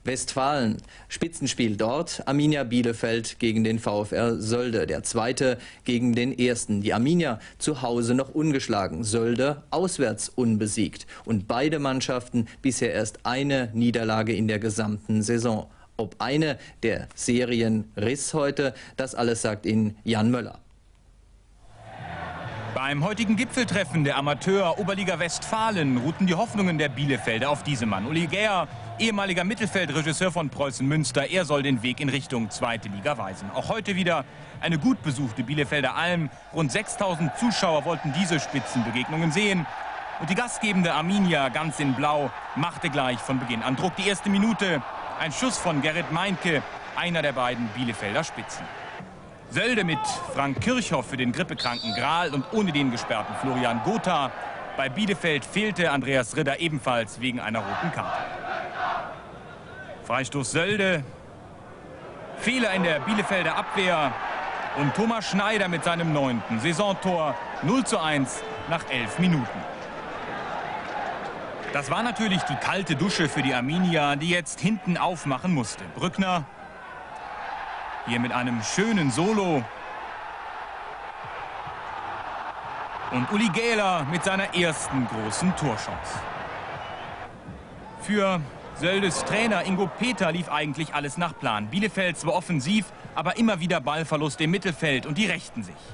Westfalen. Spitzenspiel dort. Arminia Bielefeld gegen den VfR Sölde. Der zweite gegen den ersten. Die Arminia zu Hause noch ungeschlagen. Sölde auswärts unbesiegt. Und beide Mannschaften bisher erst eine Niederlage in der gesamten Saison. Ob eine der Serien riss heute, das alles sagt Ihnen Jan Möller. Beim heutigen Gipfeltreffen der Amateur-Oberliga Westfalen ruhten die Hoffnungen der Bielefelder auf diesem Mann. Uli Gehr, ehemaliger Mittelfeldregisseur von Preußen Münster, er soll den Weg in Richtung zweite Liga weisen. Auch heute wieder eine gut besuchte Bielefelder Alm. Rund 6000 Zuschauer wollten diese Spitzenbegegnungen sehen. Und die gastgebende Arminia, ganz in Blau, machte gleich von Beginn an Druck. Die erste Minute, ein Schuss von Gerrit Meinke, einer der beiden Bielefelder Spitzen. Sölde mit Frank Kirchhoff für den grippekranken Grahl und ohne den gesperrten Florian Gotha. Bei Bielefeld fehlte Andreas Ridder ebenfalls wegen einer roten Karte. Freistoß Sölde. Fehler in der Bielefelder Abwehr. Und Thomas Schneider mit seinem 9. Saisontor. 0:1 nach 11 Minuten. Das war natürlich die kalte Dusche für die Arminia, die jetzt hinten aufmachen musste. Brückner hier mit einem schönen Solo. Und Uli Gähler mit seiner ersten großen Torchance. Für Söldes Trainer Ingo Peter lief eigentlich alles nach Plan. Bielefeld zwar offensiv, aber immer wieder Ballverlust im Mittelfeld und die rächten sich.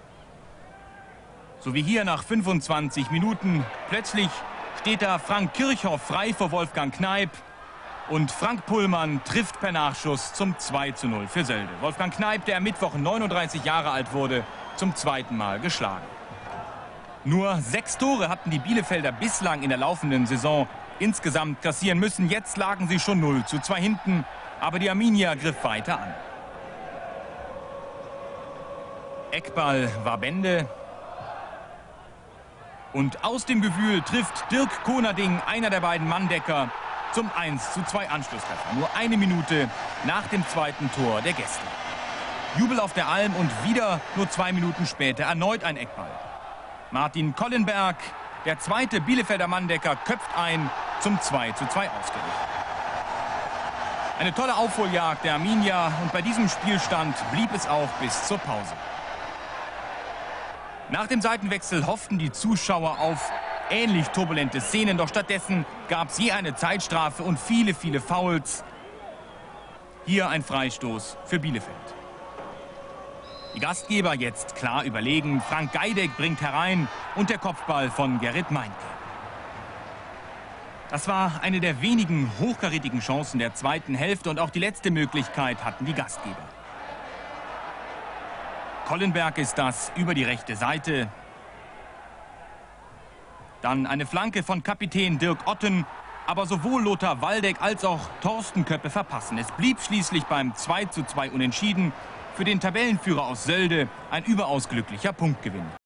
So wie hier nach 25 Minuten. Plötzlich steht da Frank Kirchhoff frei vor Wolfgang Kneip. Und Frank Pullmann trifft per Nachschuss zum 2:0 für Sölde. Wolfgang Kneip, der am Mittwoch 39 Jahre alt wurde, zum zweiten Mal geschlagen. Nur 6 Tore hatten die Bielefelder bislang in der laufenden Saison insgesamt kassieren müssen. Jetzt lagen sie schon 0:2 hinten, aber die Arminia griff weiter an. Eckball war Bände. Und aus dem Gewühl trifft Dirk Konerding, einer der beiden Manndecker, zum 1:2 Anschlusstreffer. Nur eine Minute nach dem zweiten Tor der Gäste. Jubel auf der Alm und wieder nur 2 Minuten später erneut ein Eckball. Martin Kollenberg, der zweite Bielefelder Manndecker, köpft ein zum 2:2 Ausgleich. Eine tolle Aufholjagd der Arminia und bei diesem Spielstand blieb es auch bis zur Pause. Nach dem Seitenwechsel hofften die Zuschauer auf ähnlich turbulente Szenen, doch stattdessen gab es je eine Zeitstrafe und viele, viele Fouls. Hier ein Freistoß für Bielefeld. Die Gastgeber jetzt klar überlegen. Frank Geideck bringt herein und der Kopfball von Gerrit Meinke. Das war eine der wenigen hochkarätigen Chancen der zweiten Hälfte und auch die letzte Möglichkeit hatten die Gastgeber. Kollenberg ist das über die rechte Seite. Dann eine Flanke von Kapitän Dirk Otten, aber sowohl Lothar Waldeck als auch Thorsten Köppe verpassen. Es blieb schließlich beim 2:2 Unentschieden. Für den Tabellenführer aus Sölde ein überaus glücklicher Punktgewinn.